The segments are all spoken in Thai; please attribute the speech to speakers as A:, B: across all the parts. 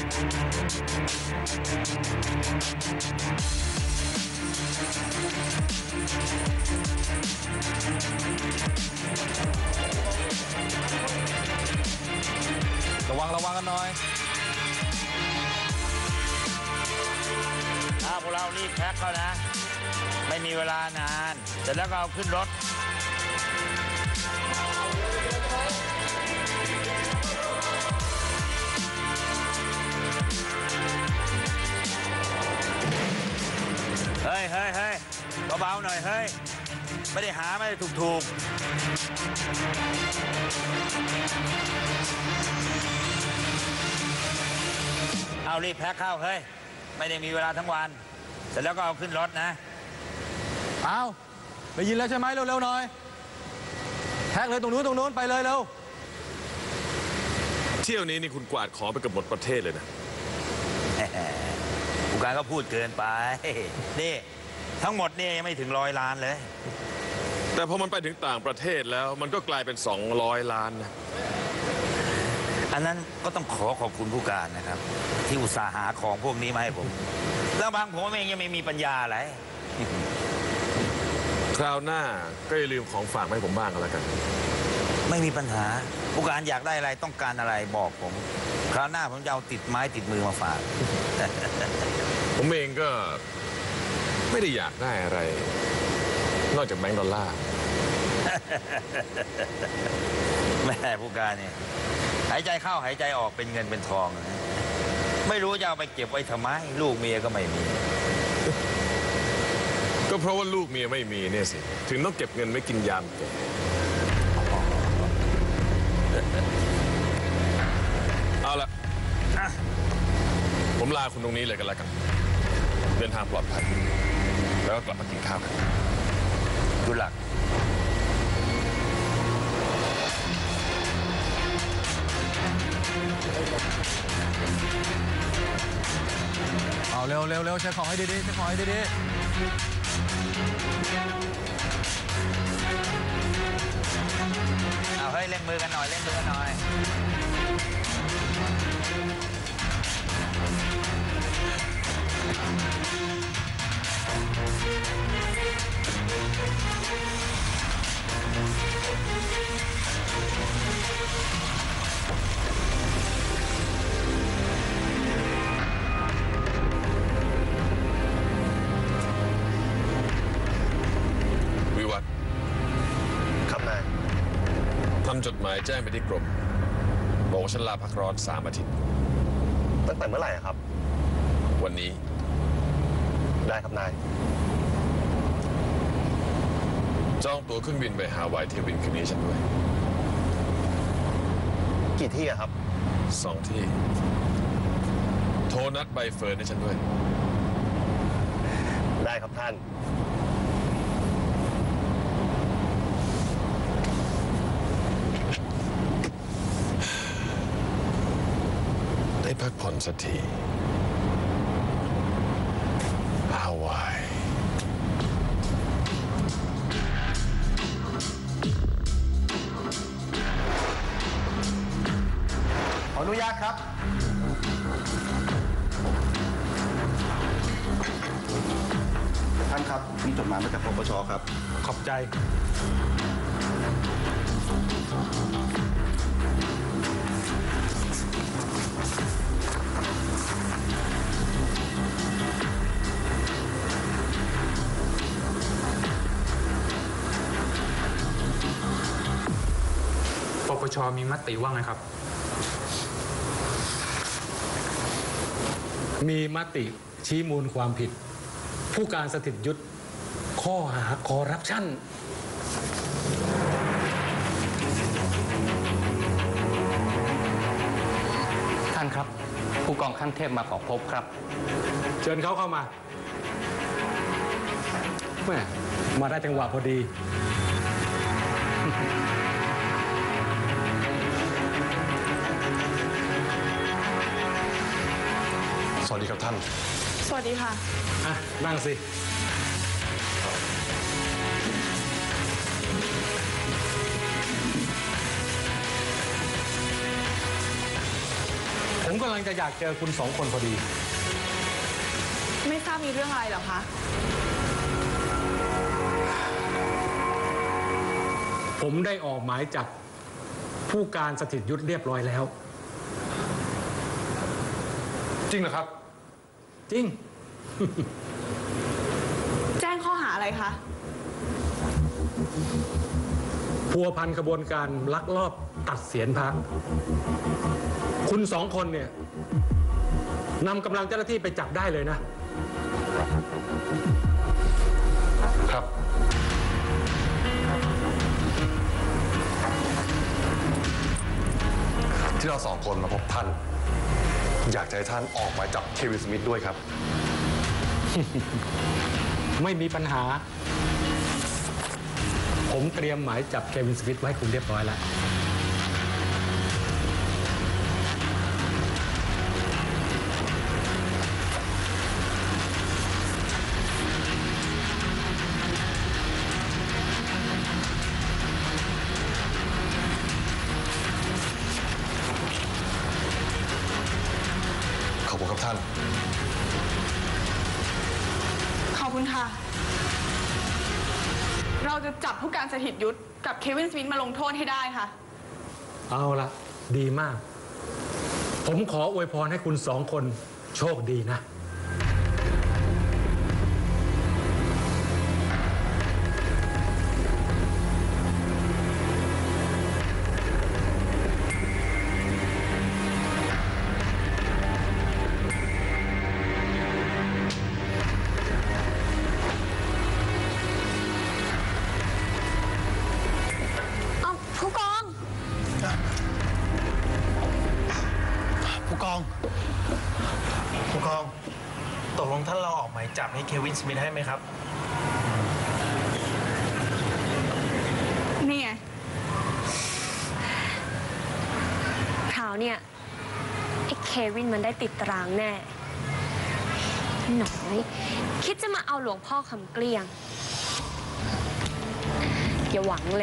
A: ระวังกันหน่อย
B: พวกเรารีบแพ็คเขานะไม่มีเวลานานเสร็จแล้วก็เอาขึ้นรถเฮ้ยเบาๆหน่อยเฮ้ยไม่ได้หาไม่ได้ถูกเอารีบแพ็คเข้าเฮ้ยไม่ได้มีเวลาทั้งวันเสร็จแล้วก็เอาขึ้นรถนะ
A: เอาได้ยินแล้วใช่ไหมเร็วๆหน่อยแท็กเลยตรงนู้นไปเลยเร็ว
C: เที่ยวนี้นี่คุณกวาดของไปกับหมดประเทศเลยนะ
B: ผู้การก็พูดเกินไปนี่ทั้งหมดนี่ยังไม่ถึง100 ล้านเลย
C: แต่พอมันไปถึงต่างประเทศแล้วมันก็กลายเป็น200 ล้านนะ
B: อันนั้นก็ต้องขอบคุณผู้การนะครับที่อุตส่าห์หาของพวกนี้มาให้ผมแล้วบางผมเองยังไม่มีปัญญาอะไร
C: คราวหน้าก็อย่าลืมของฝากให้ผมบ้างก็แล้วกัน
B: ไม่มีปัญหาผู้การอยากได้อะไรต้องการอะไรบอกผมคราวหน้าผมจะเอาติดไม้ติดมือมาฝาก
C: ผมเองก็ไม่ได้อยากได้อะไรนอกจากแบงก์ดอลลาร์
B: แม่ผู้การเนี่ยหายใจเข้าหายใจออกเป็นเงินเป็นทองนะไม่รู้จะเอาไปเก็บไว้ทำไมลูกเมียก็ไม่มี
C: ก็เพราะว่าลูกเมียไม่มีเนี่ยสิถึงต้องเก็บเงินไว้กินยามแก่เอาละผมลาคุณตรงนี้เลยกันแล้วกันเดินทางปลอดภัยแล้วก็กลับมากินข้าวกัน
B: ดูหลัก
A: เอาเร็วใช้ของให้ดีๆ
B: เอาเฮ้ยเล่นมือกันหน่อย
C: วิวัฒน์
D: ครับนาย
C: ทำจดหมายแจ้งไปที่กรมบอกว่าฉันลาพักร้อน3 อาทิตย์
D: ตั้งแต่เมื่อไหร่ครับ
C: วันนี้
D: ได้ครับนาย
C: จองตั๋วเครื่องบินไปฮาวายเที่ยวบินคืนนี้ฉันด้วย
D: กี่ที่ครับ
C: 2 ที่โทรนัดใบเฟิร์นให้ฉันด้วย
D: ได้ครับท่าน
C: ได้พักผ่อนสักทีฮาวาย
A: ขออนุญาตครับท่านครับมีจดหมายมาจากปปช.ครับขอบใจ
E: ปปช.มีมติว่าไงครับ
F: มีมติชี้มูลความผิดผู้การสถิตยุทธข้อหาคอร์รัปชัน
G: ท่านครับผู้กองขั้นเทพมาขอพบครับ
F: เชิญเขาเข้ามาแม่มาได้จังหวะพอดี
C: สวัสดีครับท่าน
H: สวัสดีค่ะ
F: นั่งสิผมก็ำลังจะอยากเจอคุณสองคนพอดี
H: ไม่ทราบมีเรื่องอะไรเหรอคะ
F: ผมได้ออกหมายจับผู้การสถิตยุทธเรียบร้อยแล้ว
C: จริงเหรอครับ
F: จริง
H: แจ้งข้อหาอะไรคะ
F: พัวพันขบวนการลักลอบตัดเสียนพระคุณสองคนเนี่ยนำกำลังเจ้าหน้าที่ไปจับได้เลยนะ
C: ครับ
I: ที่เราสองคนมาพบท่าน อยากจะให้ท่านออกหมายจับเควินสมิธด้วยครับ
F: ไม่มีปัญหา ผมเตรียมหมายจับเควินสมิธไว้ให้คุณเรียบร้อยแล้ว
I: ขอบคุณครับท่าน
H: ขอบคุณค่ะ เราจะจับผู้การสถิตยุทธกับเควินสมิธมาลงโทษให้ได้ค่ะ
F: เอาละดีมาก ผมขออวยพรให้คุณสองคนโชคดีนะ
H: เอาผู้กอง
D: ผู้กอง ผู้กอง ตกลงท่านเราออกหมายจับให้เควินสมิธให้ไหมครับ
H: นี่ไง
J: คราวเนี่ยไอ้เควินมันได้ติดตารางแน่หน่อยคิดจะมาเอาหลวงพ่อคำเกลี้ยงอย่าหวังเลย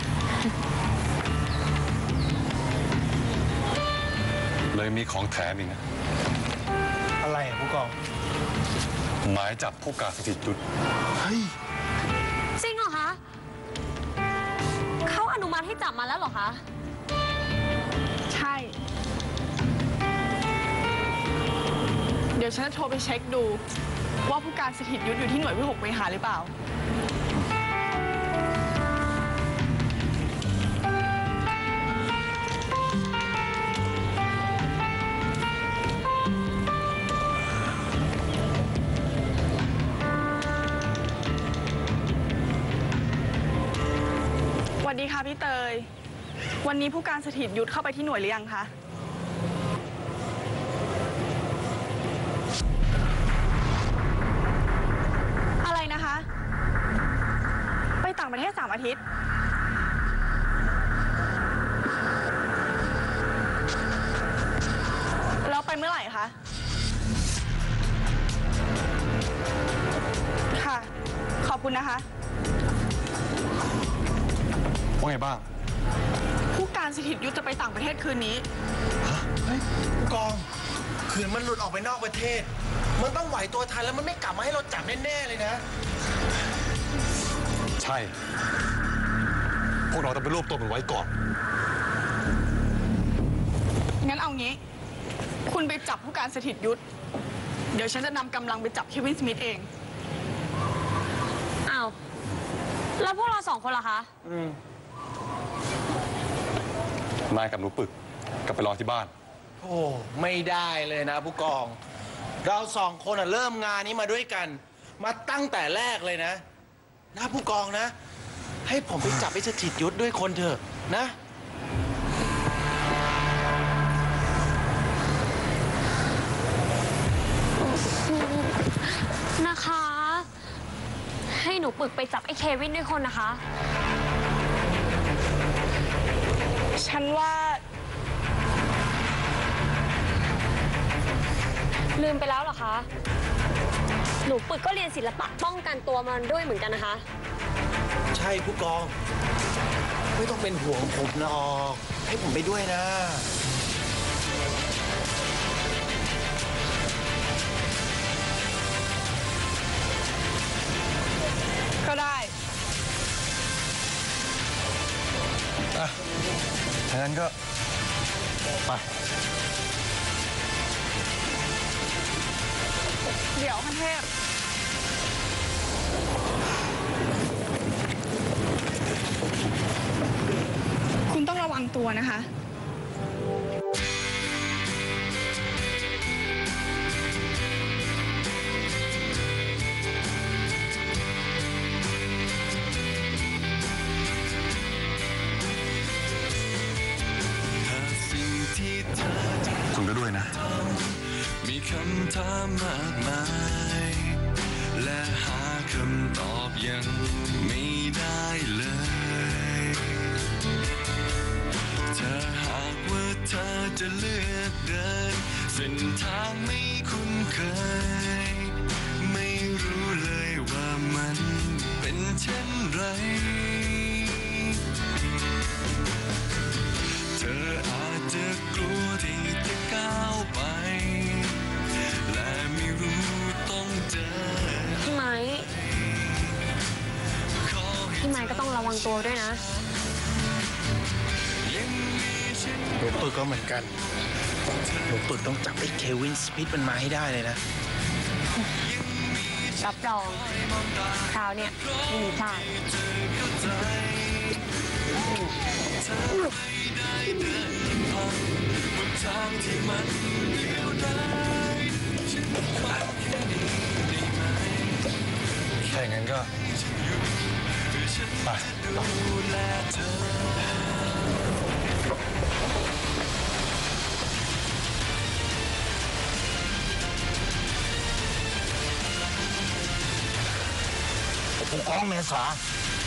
I: เลยมีของแถมอีกนะ
D: อะไรอ่ะผู้กอง
I: หมายจับผู้การสถิตยุทธ
D: เฮ้ย
J: จริงเหรอคะ เขาอนุมัติให้จับมาแล้วเหรอคะ
H: ใช่ เดี๋ยวฉันจะโทรไปเช็คดู ว่าผู้การสถิตยุทธอยู่ที่หน่วยวิหกเวหาหรือเปล่า สวัสดีค่ะพี่เตย วันนี้ผู้การสถิตยุทธเข้าไปที่หน่วยหรือยังคะ อะไรนะคะ ไปต่างประเทศ3 อาทิตย์ แล้วไปเมื่อไหร่คะ ค่ะ ขอบคุณนะคะ
I: ว่าไงบ้าง
H: ผู้การสถิตยุทธจะไปต่างประเทศคืนนี้
D: เฮ้ย ผู้กอง ขืนมันหลุดออกไปนอกประเทศ มันต้องไหวตัวทันแล้วมันไม่กลับมาให้เราจับแน่ๆเลยนะ
I: ใช่ พวกเราต้องไปรวบตัวมันไว้ก่อน
H: งั้นเอางี้ คุณไปจับผู้การสถิตยุทธ เดี๋ยวฉันจะนำกำลังไปจับเควินสมิธเอง
J: อ้าว แล้วพวกเรา2 คนล่ะคะ
I: นายกับหนูปึกกลับไปรอที่บ้าน
D: โอ้ไม่ได้เลยนะผู้กอง เรา2 คนเริ่มงานนี้มาด้วยกัน มาตั้งแต่แรกเลยนะผู้กองนะ ให้ผมไปจับไอ้สถิตยุทธด้วยคนเถอะนะ
J: นะคะ ให้หนูปึกไปจับไอ้เควินด้วยคนนะคะ
H: ฉันว่า
J: ลืมไปแล้วเหรอคะ หนูปึกก็เรียนศิลปะป้องกันตัวมาด้วยเหมือนกันนะคะ
D: ใช่ผู้กอง ไม่ต้องเป็นห่วงผมหรอกให้ผมไปด้วยนะ
I: ถ้างั้นก็ไป
H: เดี๋ยวขั้นเทพ คุณต้องระวังตัวนะคะ
I: คุณก็ด้วยนะ
K: มีคำถามมากมายและหาคำตอบยังไม่ได้เลยถ้าหากว่าเธอจะเลือกเดินเส้นทางไม่คุ้นเคยไม่รู้เลยว่ามันเป็นเช่นไรเธออาจจะกลัวที่จะก้าวไปและไม่รู้ต้องเจอ
J: พี่ไม้ก็ต้องระวังตัวด้วยนะ
D: หนูปึกก็เหมือนกันหนูปึกต้องจับไอ้เควินสมิธมันมาให้ได้เลยนะ
J: รับรองคราวเนี่ยไม่มีพลาด
K: ทางที่มันเดียวดายฉันขอแค่นี้ได้ไหม
I: ถ้าอย่างนั้นก็ไป
K: ดูแลเธอ
B: ผู้กองเมษา